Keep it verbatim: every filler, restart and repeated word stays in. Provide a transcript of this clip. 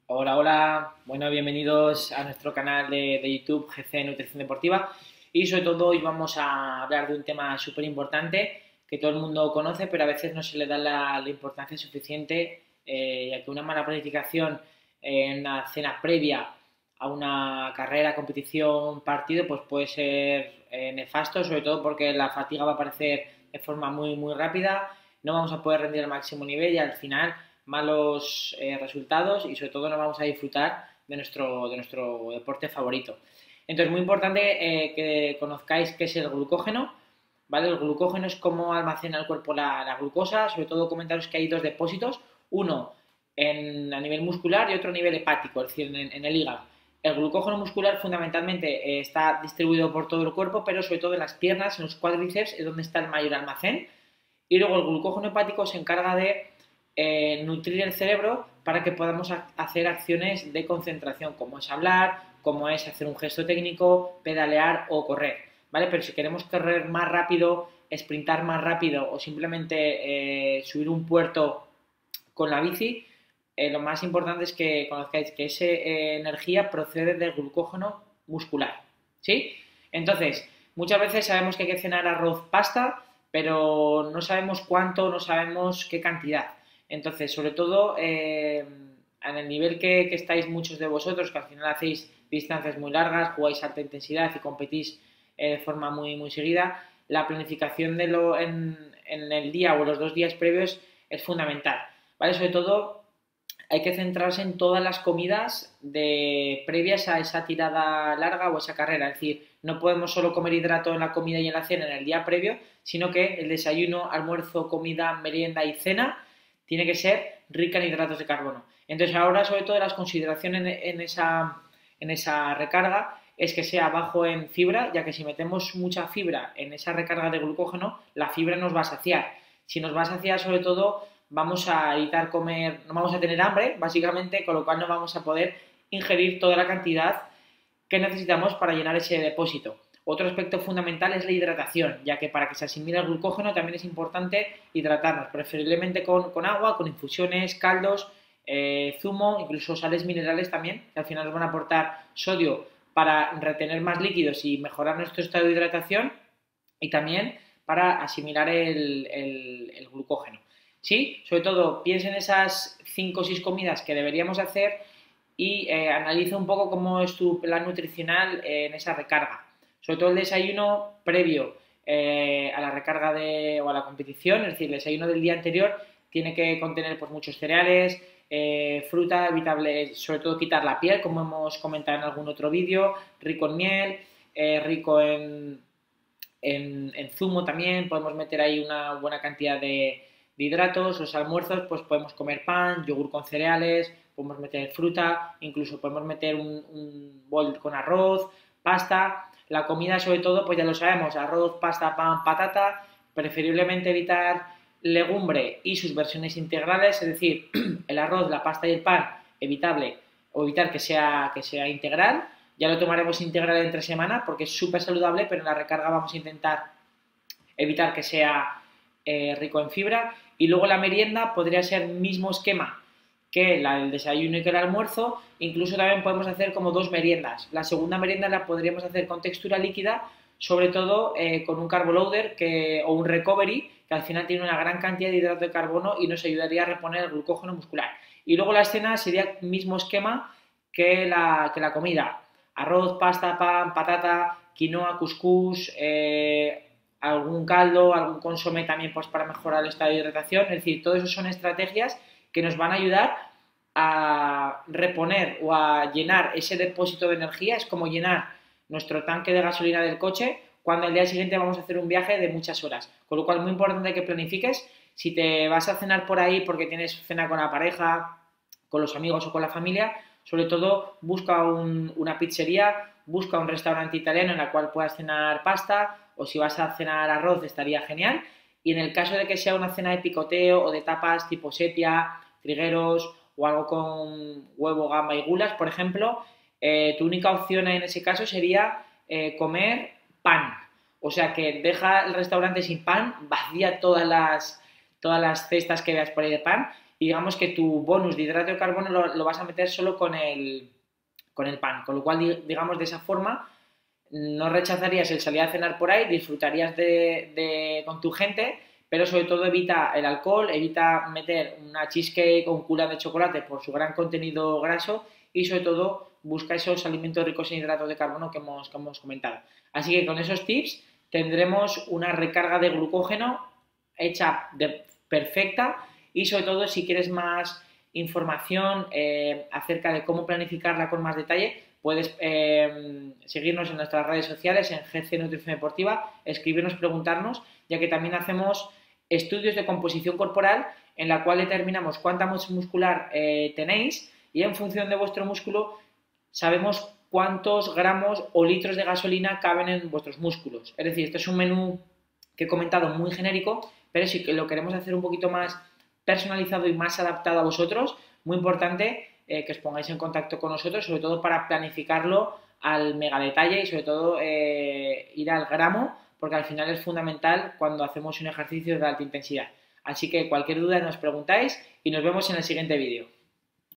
Hola, hola, bueno, bienvenidos a nuestro canal de, de YouTube G C Nutrición Deportiva y sobre todo hoy vamos a hablar de un tema súper importante que todo el mundo conoce pero a veces no se le da la, la importancia suficiente, eh, ya que una mala planificación en una cena previa a una carrera, competición, partido pues puede ser eh, nefasto, sobre todo porque la fatiga va a aparecer de forma muy muy rápida, no vamos a poder rendir al máximo nivel y al final malos eh, resultados y sobre todo no vamos a disfrutar de nuestro, de nuestro deporte favorito. Entonces, muy importante eh, que conozcáis qué es el glucógeno, ¿vale? El glucógeno es cómo almacena el cuerpo la, la glucosa, sobre todo comentaros que hay dos depósitos, uno en, a nivel muscular y otro a nivel hepático, es decir, en, en el hígado. El glucógeno muscular fundamentalmente eh, está distribuido por todo el cuerpo, pero sobre todo en las piernas, en los cuádriceps, es donde está el mayor almacén. Y luego el glucógeno hepático se encarga de eh, nutrir el cerebro para que podamos hacer acciones de concentración, como es hablar, como es hacer un gesto técnico, pedalear o correr, ¿vale? Pero si queremos correr más rápido, sprintar más rápido o simplemente eh, subir un puerto con la bici, eh, lo más importante es que conozcáis que esa eh, energía procede del glucógeno muscular, ¿sí? Entonces, muchas veces sabemos que hay que cenar arroz, pasta, pero no sabemos cuánto, no sabemos qué cantidad. Entonces, sobre todo, eh, en el nivel que, que, estáis muchos de vosotros, que al final hacéis distancias muy largas, jugáis alta intensidad y competís eh, de forma muy, muy seguida, la planificación de lo en, en el día o los dos días previos es fundamental, ¿vale? Sobre todo, hay que centrarse en todas las comidas de, previas a esa tirada larga o esa carrera. Es decir, no podemos solo comer hidrato en la comida y en la cena en el día previo, sino que el desayuno, almuerzo, comida, merienda y cena tiene que ser rica en hidratos de carbono. Entonces ahora, sobre todo, las consideraciones en, en, esa, en esa recarga es que sea bajo en fibra, ya que si metemos mucha fibra en esa recarga de glucógeno, la fibra nos va a saciar. Si nos va a saciar, sobre todo, vamos a evitar comer, no vamos a tener hambre, básicamente, con lo cual no vamos a poder ingerir toda la cantidad que necesitamos para llenar ese depósito. Otro aspecto fundamental es la hidratación, ya que para que se asimile el glucógeno también es importante hidratarnos, preferiblemente con, con agua, con infusiones, caldos, eh, zumo, incluso sales minerales también, que al final nos van a aportar sodio para retener más líquidos y mejorar nuestro estado de hidratación y también para asimilar el, el, el glucógeno. ¿Sí? Sobre todo, piensa en esas cinco o seis comidas que deberíamos hacer y eh, analiza un poco cómo es tu plan nutricional eh, en esa recarga. Sobre todo el desayuno previo eh, a la recarga de, o a la competición, es decir, el desayuno del día anterior tiene que contener pues, muchos cereales, eh, fruta, evitable, sobre todo quitar la piel, como hemos comentado en algún otro vídeo, rico en miel, eh, rico en, en, en zumo también, podemos meter ahí una buena cantidad de, de hidratos. Los almuerzos, pues podemos comer pan, yogur con cereales, podemos meter fruta, incluso podemos meter un, un bol con arroz, pasta. La comida, sobre todo, pues ya lo sabemos, arroz, pasta, pan, patata, preferiblemente evitar legumbre y sus versiones integrales, es decir, el arroz, la pasta y el pan, evitable, o evitar que sea, que sea integral. Ya lo tomaremos integral entre semana porque es súper saludable, pero en la recarga vamos a intentar evitar que sea eh, rico en fibra. Y luego la merienda podría ser el mismo esquema que la del desayuno y que el almuerzo. Incluso también podemos hacer como dos meriendas. La segunda merienda la podríamos hacer con textura líquida, sobre todo eh, con un carboloader que, o un recovery, que al final tiene una gran cantidad de hidrato de carbono y nos ayudaría a reponer el glucógeno muscular. Y luego la cena sería el mismo esquema que la, que la comida. Arroz, pasta, pan, patata, quinoa, cuscús, eh, algún caldo, algún consomé también pues, para mejorar el estado de hidratación. Es decir, todo eso son estrategias que nos van a ayudar a reponer o a llenar ese depósito de energía. Es como llenar nuestro tanque de gasolina del coche cuando al día siguiente vamos a hacer un viaje de muchas horas. Con lo cual, muy importante que planifiques. Si te vas a cenar por ahí porque tienes cena con la pareja, con los amigos o con la familia, sobre todo busca un, una pizzería, busca un restaurante italiano en el cual puedas cenar pasta, o si vas a cenar arroz estaría genial. Y en el caso de que sea una cena de picoteo o de tapas tipo sepia, trigueros o algo con huevo, gamba y gulas, por ejemplo, eh, tu única opción en ese caso sería eh, comer pan. O sea que deja el restaurante sin pan, vacía todas las, todas las cestas que veas por ahí de pan y digamos que tu bonus de hidrato de carbono lo, lo vas a meter solo con el, con el pan, con lo cual, digamos, de esa forma no rechazarías el salir a cenar por ahí, disfrutarías de, de, con tu gente, pero sobre todo evita el alcohol, evita meter una cheesecake o un culán de chocolate por su gran contenido graso y sobre todo busca esos alimentos ricos en hidratos de carbono que hemos, que hemos comentado. Así que con esos tips tendremos una recarga de glucógeno hecha de perfecta y sobre todo si quieres más información eh, acerca de cómo planificarla con más detalle, puedes eh, seguirnos en nuestras redes sociales en G C Nutrición Deportiva, escribirnos, preguntarnos, ya que también hacemos estudios de composición corporal en la cual determinamos cuánta masa muscular eh, tenéis y en función de vuestro músculo sabemos cuántos gramos o litros de gasolina caben en vuestros músculos. Es decir, este es un menú que he comentado muy genérico, pero si lo queremos hacer un poquito más personalizado y más adaptado a vosotros, muy importante eh, que os pongáis en contacto con nosotros, sobre todo para planificarlo al mega detalle y sobre todo eh, ir al gramo, porque al final es fundamental cuando hacemos un ejercicio de alta intensidad. Así que cualquier duda nos preguntáis y nos vemos en el siguiente vídeo.